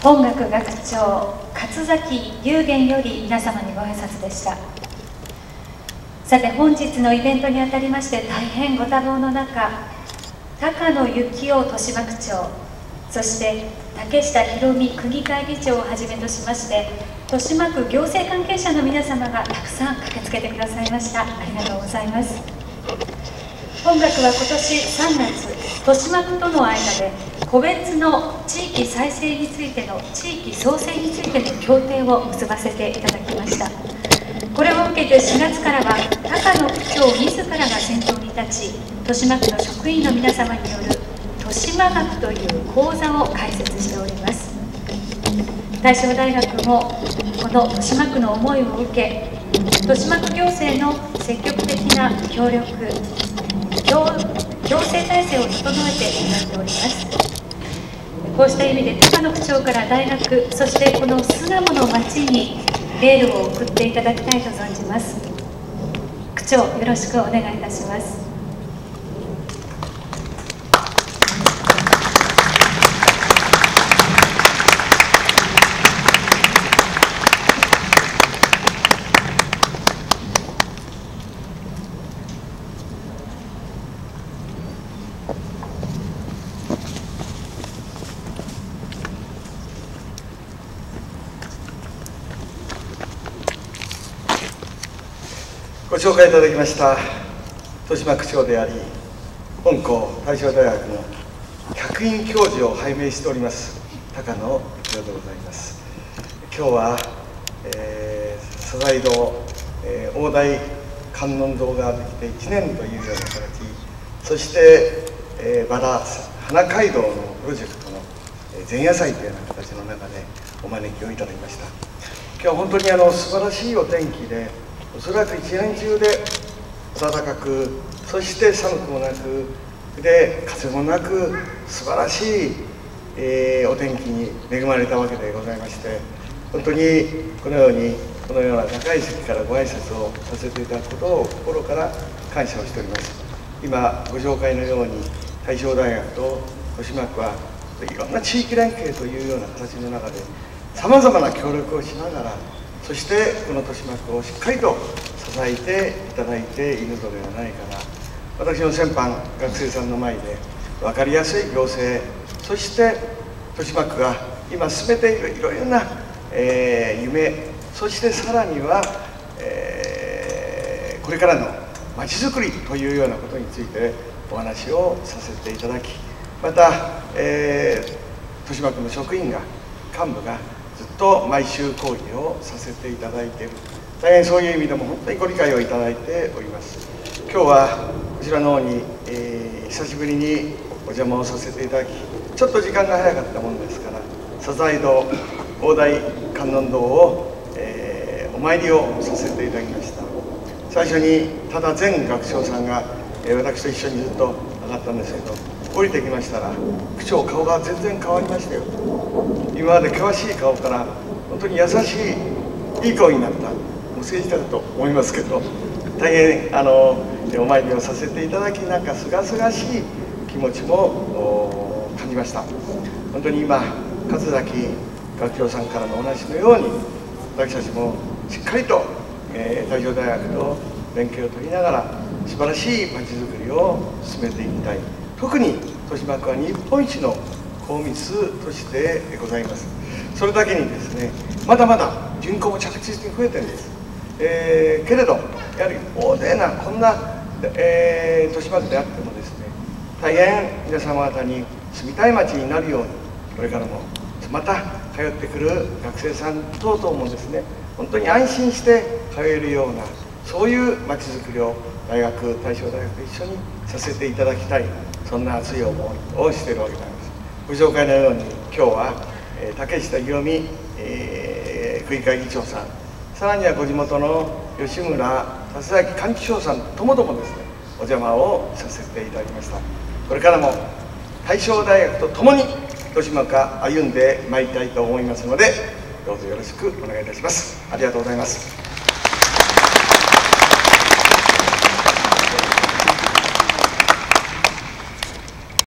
音楽学長勝崎雄玄より皆様にご挨拶でした。さて、本日のイベントにあたりまして大変ご多忙の中、高野幸雄豊島区長、そして竹下博美区議会議長をはじめとしまして豊島区行政関係者の皆様がたくさん駆けつけてくださいました。ありがとうございます。本学は今年3月、豊島区との間で個別の地域再生についての地域創生についての協定を結ばせていただきました。これを受けて4月からは高野区長自らが先頭に立ち、豊島区の職員の皆様による豊島学という講座を開設しております。大正大学もこの豊島区の思いを受け、豊島区行政の積極的な協力、行政体制を整えていただいております。こうした意味で高野区長から大学、そしてこの巣鴨の町にエールを送っていただきたいと存じます。区長、よろしくお願いいたします。 ご紹介いただきました豊島区長であり、本校大正大学の客員教授を拝命しております高野幸雄でございます。今日は、佐々井堂、大台観音堂ができて1年というような形、そして、バラ花街道のプロジェクトの前夜祭というような形の中でお招きをいただきました。今日は本当に素晴らしいお天気で、おそらく一年中で暖かく、そして寒くもなくで風もなく、素晴らしい、お天気に恵まれたわけでございまして、本当にこのような高い席からご挨拶をさせていただくことを心から感謝をしております。今ご紹介のように大正大学と豊島区はいろんな地域連携というような形の中でさまざまな協力をしながら、そしてこの豊島区をしっかりと支えていただいているのではないかな。私の先般学生さんの前で分かりやすい行政、そして豊島区が今進めているいろいろな、夢、そしてさらには、これからのまちづくりというようなことについてお話をさせていただき、また、豊島区の職員が幹部がずっと毎週講義をさせていただいている、大変そういう意味でも本当にご理解をいただいております。今日はこちらの方に、久しぶりにお邪魔をさせていただき、ちょっと時間が早かったものですから、佐々井堂大台観音堂を、お参りをさせていただきました。最初に多田前学長さんが、私と一緒にずっと上がったんですけど、降りてきましたら区長、顔が全然変わりましたよ。今まで険しい顔から本当に優しいいい顔になった。もう政治家だと思いますけど、大変お参りをさせていただき、なんかすがすがしい気持ちも感じました。本当に今勝崎学長さんからのお話のように、私たちもしっかりと、大正大学と連携を取りながら素晴らしいまちづくりを進めていきたい。特に豊島区は日本一の高密都市でございます。それだけにですね、まだまだ人口も着実に増えてるんです。けれどやはり大勢なこんな、豊島区であってもですね、大変皆様方に住みたい町になるように、これからもまた通ってくる学生さん等々もですね、本当に安心して通えるような、そういう町づくりを大学、大正大学と一緒にさせていただきたい、そんな熱い思いをしているわけであります。ご紹介のように今日は、竹下博美、区議会議長さん、さらにはご地元の吉村達明幹事長さんともどもですね、お邪魔をさせていただきました。これからも大正大学とともに豊島区歩んでまいりたいと思いますので、どうぞよろしくお願いいたします。ありがとうございます。